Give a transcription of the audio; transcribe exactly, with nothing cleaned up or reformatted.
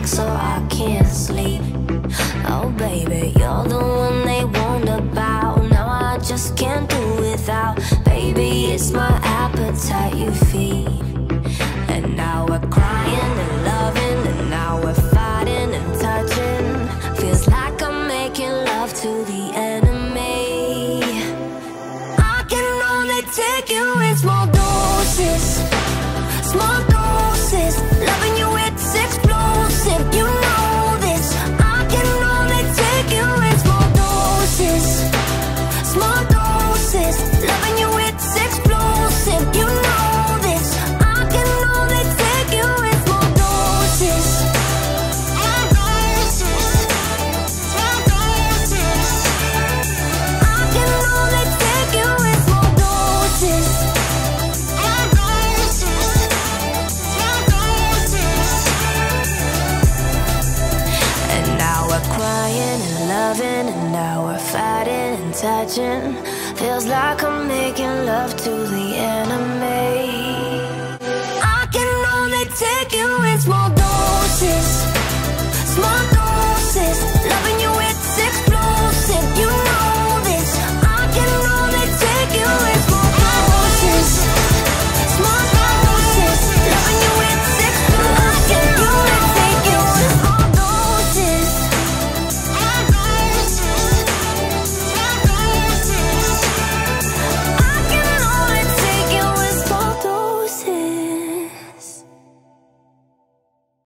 awake so I can't sleep. Oh baby, you're the one they warned about. Now I just can't do without. Baby, it's my appetite you feed. And now we're crying and loving, and now we're fighting and touching. Feels like I'm making love to the enemy. I can only take you in small doses, small doses. Loving you, it's explosive, you know this. I can only take you in small doses, small doses. Loving you, it's explosive, you know this. I can only take you in small doses, small doses, small doses. I can only take you in small doses, small doses, small doses. And now we're crying and loving, and now we're fighting and touching. Feels like I'm making love to the enemy. I can only take you in small